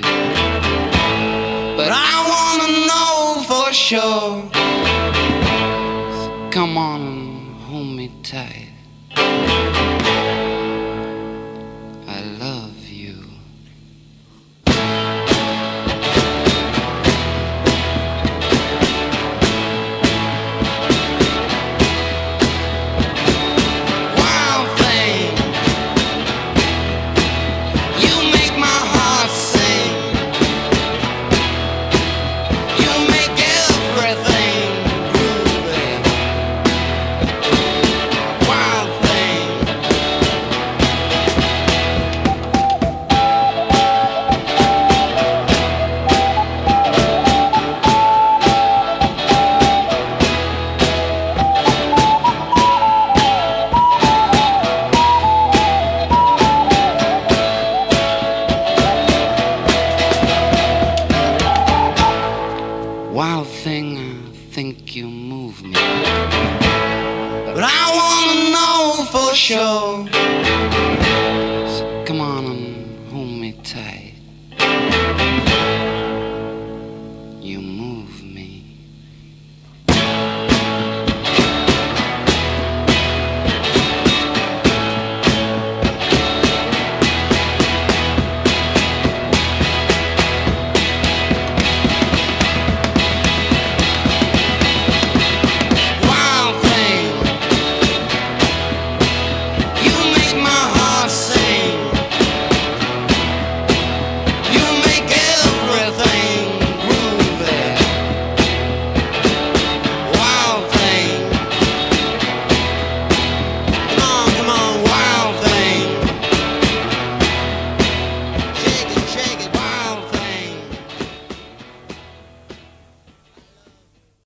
but I wanna know for sure. So come on and hold me tight. I love you. Wild thing, you make my heart sing. You make everything groovy. Wild thing. Wild thing, I think you move me, but I wanna know for sure. So come on and hold me tight. You move me.